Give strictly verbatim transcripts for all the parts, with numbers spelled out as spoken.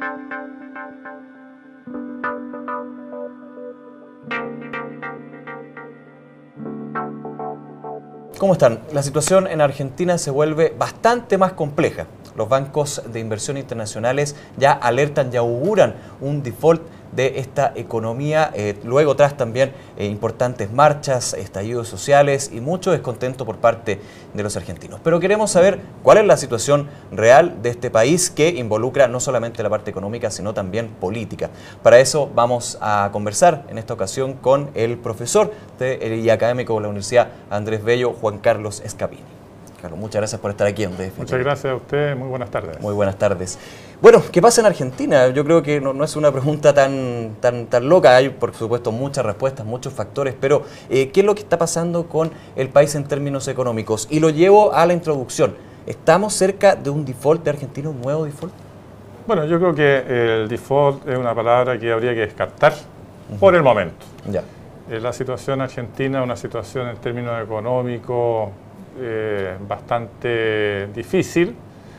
¿Cómo están? La situación en Argentina se vuelve bastante más compleja. Los bancos de inversión internacionales ya alertan, ya auguran un default de esta economía, eh, luego tras también eh, importantes marchas, estallidos sociales y mucho descontento por parte de los argentinos. Pero queremos saber cuál es la situación real de este país que involucra no solamente la parte económica, sino también política. Para eso vamos a conversar en esta ocasión con el profesor de, y académico de la Universidad Andrés Bello, Juan Carlos Escapini. Carlos, muchas gracias por estar aquí. Andrés. Muchas gracias a usted, muy buenas tardes. Muy buenas tardes. Bueno, ¿qué pasa en Argentina? Yo creo que no, no es una pregunta tan, tan, tan loca, hay por supuesto muchas respuestas, muchos factores, pero eh, ¿qué es lo que está pasando con el país en términos económicos? Y lo llevo a la introducción. ¿Estamos cerca de un default de Argentina, un nuevo default? Bueno, yo creo que el default es una palabra que habría que descartar uh-huh. por el momento. Ya. Eh, la situación argentina es una situación en términos económicos Eh, bastante difícil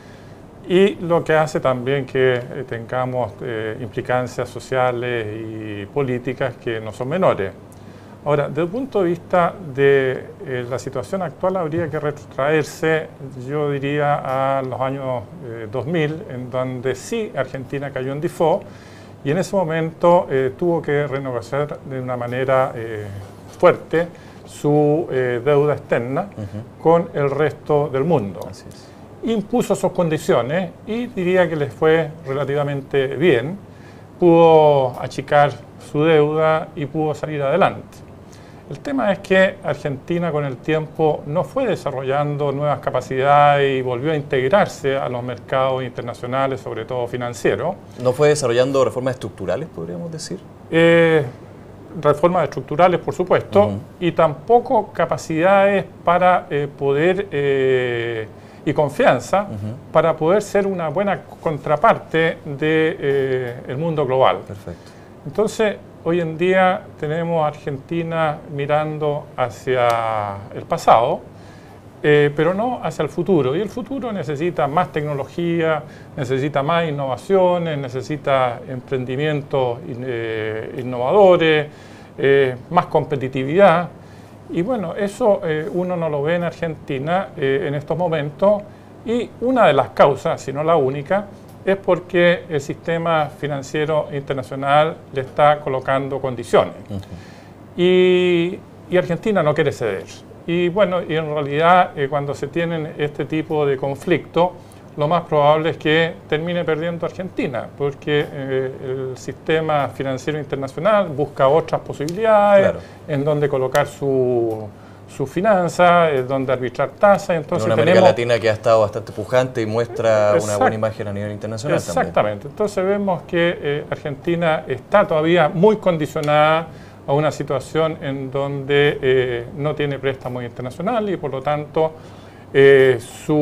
y lo que hace también que eh, tengamos eh, implicancias sociales y políticas que no son menores. Ahora, desde el punto de vista de eh, la situación actual habría que retrotraerse, yo diría, a los años eh, dos mil, en donde sí Argentina cayó en default y en ese momento eh, tuvo que renegociar de una manera eh, fuerte su eh, deuda externa uh-huh. con el resto del mundo. Así es. Impuso sus condiciones y diría que les fue relativamente bien. Pudo achicar su deuda y pudo salir adelante. El tema es que Argentina con el tiempo no fue desarrollando nuevas capacidades y volvió a integrarse a los mercados internacionales, sobre todo financieros. ¿No fue desarrollando reformas estructurales, podríamos decir? Eh, reformas estructurales, por supuesto, uh-huh. y tampoco capacidades para eh, poder, eh, y confianza, uh-huh. para poder ser una buena contraparte del de, eh, mundo global. Perfecto. Entonces, hoy en día tenemos a Argentina mirando hacia el pasado, eh, pero no hacia el futuro. Y el futuro necesita más tecnología, necesita más innovaciones, necesita emprendimientos eh, innovadores, eh, más competitividad. Y bueno, eso eh, uno no lo ve en Argentina eh, en estos momentos. Y una de las causas, si no la única, es porque el sistema financiero internacional le está colocando condiciones. Uh-huh. y, y Argentina no quiere ceder. Y bueno, y en realidad eh, cuando se tienen este tipo de conflicto, lo más probable es que termine perdiendo Argentina, porque eh, el sistema financiero internacional busca otras posibilidades, claro. en donde colocar su, su finanza, en donde arbitrar tasas. Entonces en una tenemos, América Latina que ha estado bastante pujante y muestra exact, una buena imagen a nivel internacional. Exactamente. También. Entonces vemos que eh, Argentina está todavía muy condicionada a una situación en donde eh, no tiene préstamo internacional y por lo tanto eh,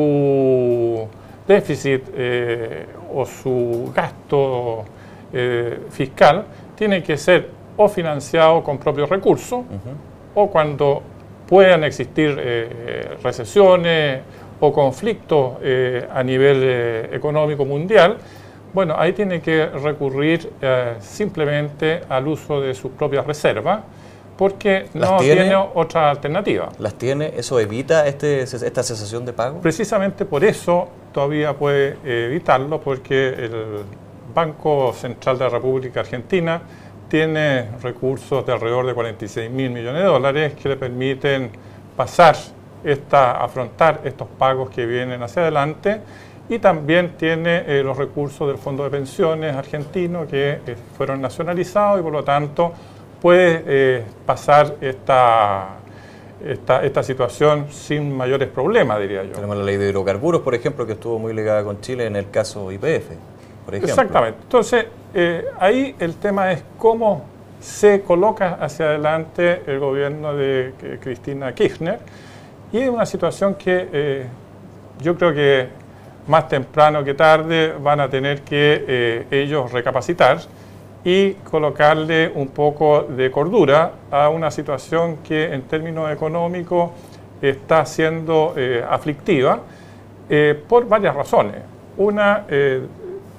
su déficit eh, o su gasto eh, fiscal tiene que ser o financiado con propios recursos uh-huh. o cuando puedan existir eh, recesiones o conflictos eh, a nivel eh, económico mundial. Bueno, ahí tiene que recurrir eh, simplemente al uso de sus propias reservas, porque no tiene, tiene otra alternativa. ¿Las tiene? ¿Eso evita este, esta cesación de pago? Precisamente por eso todavía puede eh, evitarlo, porque el Banco Central de la República Argentina tiene recursos de alrededor de cuarenta y seis mil millones de dólares que le permiten pasar, esta, afrontar estos pagos que vienen hacia adelante. Y también tiene eh, los recursos del Fondo de Pensiones argentino que eh, fueron nacionalizados y por lo tanto puede eh, pasar esta, esta, esta situación sin mayores problemas, diría yo. Tenemos la ley de hidrocarburos, por ejemplo, que estuvo muy ligada con Chile en el caso Y P F, por ejemplo. Exactamente. Entonces, eh, ahí el tema es cómo se coloca hacia adelante el gobierno de eh, Cristina Kirchner, y es una situación que eh, yo creo que más temprano que tarde van a tener que eh, ellos recapacitar y colocarle un poco de cordura a una situación que en términos económicos está siendo eh, aflictiva eh, por varias razones. Una, eh,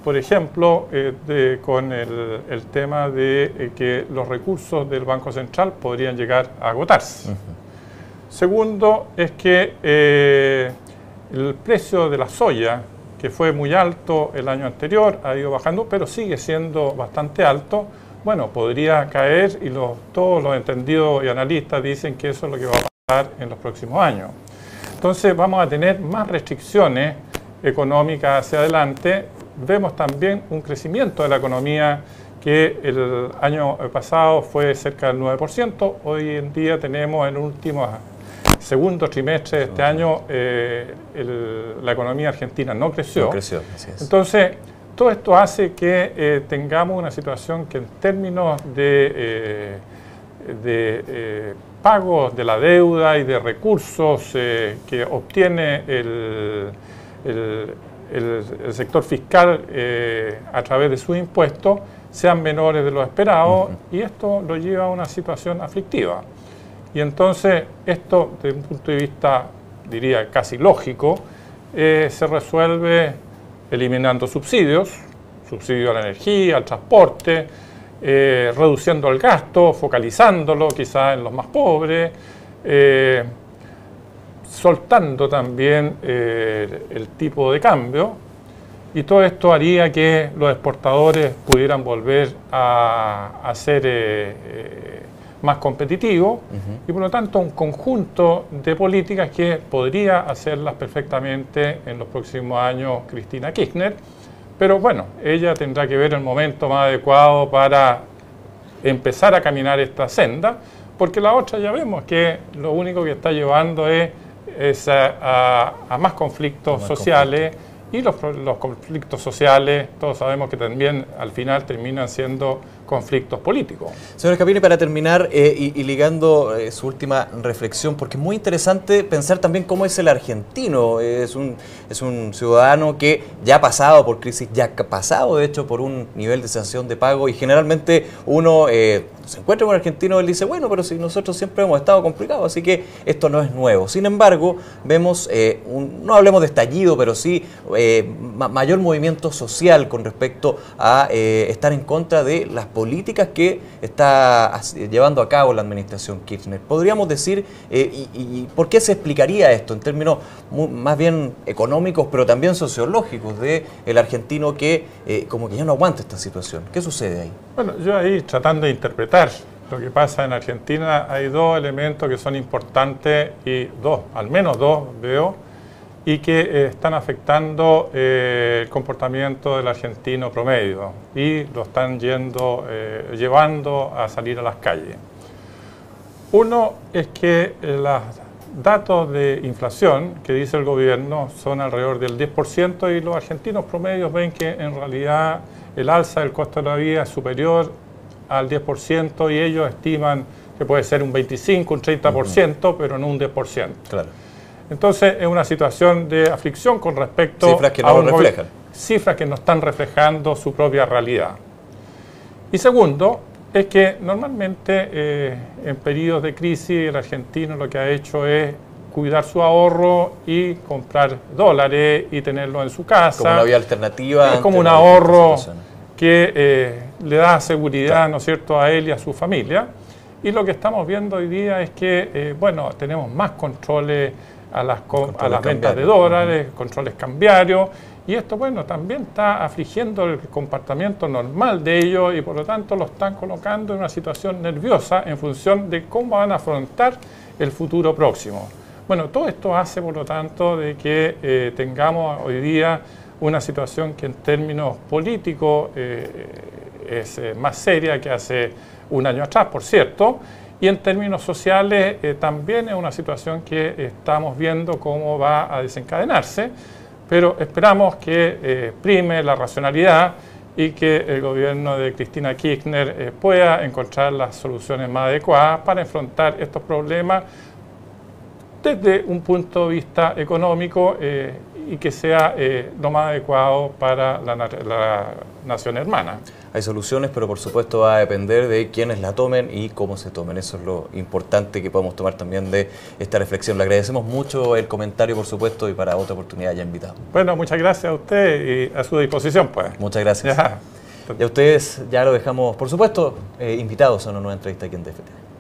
por ejemplo, eh, de, con el, el tema de eh, que los recursos del Banco Central podrían llegar a agotarse. Uh-huh. Segundo, es que eh, el precio de la soya, que fue muy alto el año anterior, ha ido bajando, pero sigue siendo bastante alto. Bueno, podría caer y los, todos los entendidos y analistas dicen que eso es lo que va a pasar en los próximos años. Entonces vamos a tener más restricciones económicas hacia adelante. Vemos también un crecimiento de la economía que el año pasado fue cerca del nueve por ciento. Hoy en día tenemos en el último segundo trimestre de este año eh, el, la economía argentina no creció. No creció, así es. Entonces, todo esto hace que eh, tengamos una situación que en términos de, eh, de eh, pagos de la deuda y de recursos eh, que obtiene el, el, el, el sector fiscal eh, a través de sus impuestos sean menores de lo esperado, uh-huh. y esto lo lleva a una situación aflictiva. Y entonces esto, desde un punto de vista, diría, casi lógico, eh, se resuelve eliminando subsidios, subsidio a la energía, al transporte, eh, reduciendo el gasto, focalizándolo quizás en los más pobres, eh, soltando también eh, el tipo de cambio, y todo esto haría que los exportadores pudieran volver a, a ser eh, eh, más competitivos, uh-huh. y por lo tanto un conjunto de políticas que podría hacerlas perfectamente en los próximos años Cristina Kirchner, pero bueno, ella tendrá que ver el momento más adecuado para empezar a caminar esta senda, porque la otra ya vemos que lo único que está llevando es, es a, a, a más conflictos más sociales, conflicto. Y los, los conflictos sociales, todos sabemos que también al final terminan siendo conflictos políticos. Señor Scapini, para terminar eh, y, y ligando eh, su última reflexión, porque es muy interesante pensar también cómo es el argentino. Eh, es, un, es un ciudadano que ya ha pasado por crisis, ya ha pasado de hecho por un nivel de cesación de pago, y generalmente uno eh, se encuentra con un argentino y él dice, bueno, pero si nosotros siempre hemos estado complicados, así que esto no es nuevo. Sin embargo, vemos, eh, un, no hablemos de estallido, pero sí eh, ma mayor movimiento social con respecto a eh, estar en contra de las políticas que está llevando a cabo la administración Kirchner. Podríamos decir, eh, y, y ¿por qué se explicaría esto en términos muy, más bien económicos, pero también sociológicos, de el argentino que eh, como que ya no aguanta esta situación? ¿Qué sucede ahí? Bueno, yo ahí tratando de interpretar lo que pasa en Argentina, hay dos elementos que son importantes, y dos, al menos dos veo, y que eh, están afectando eh, el comportamiento del argentino promedio y lo están yendo, eh, llevando a salir a las calles. Uno es que eh, los datos de inflación que dice el gobierno son alrededor del diez por ciento, y los argentinos promedios ven que en realidad el alza del costo de la vida es superior al diez por ciento, y ellos estiman que puede ser un veinticinco, un treinta por ciento, uh-huh. pero no un diez por ciento. Claro. Entonces es una situación de aflicción con respecto cifras que no a lo reflejan. Cifras que no están reflejando su propia realidad. Y segundo, es que normalmente eh, en periodos de crisis el argentino lo que ha hecho es cuidar su ahorro y comprar dólares y tenerlo en su casa. Como una vía alternativa. Es como un ahorro que eh, le da seguridad, claro, ¿no es cierto?, a él y a su familia. Y lo que estamos viendo hoy día es que, eh, bueno, tenemos más controles a las, a las ventas de dólares, uh-huh. controles cambiarios, y esto, bueno, también está afligiendo el comportamiento normal de ellos, y por lo tanto lo están colocando en una situación nerviosa en función de cómo van a afrontar el futuro próximo. Bueno, todo esto hace, por lo tanto, de que eh, tengamos hoy día una situación que en términos políticos eh, es eh, más seria que hace un año atrás, por cierto, y en términos sociales eh, también es una situación que estamos viendo cómo va a desencadenarse, pero esperamos que eh, prime la racionalidad y que el gobierno de Cristina Kirchner eh, pueda encontrar las soluciones más adecuadas para enfrentar estos problemas desde un punto de vista económico, eh, y que sea eh, lo más adecuado para la, la nación hermana. Hay soluciones, pero por supuesto va a depender de quiénes la tomen y cómo se tomen. Eso es lo importante que podemos tomar también de esta reflexión. Le agradecemos mucho el comentario, por supuesto, y para otra oportunidad ya invitado. Bueno, muchas gracias a usted y a su disposición, pues. Muchas gracias. Ya. Y a ustedes ya lo dejamos, por supuesto, eh, invitados a una nueva entrevista aquí en D F T.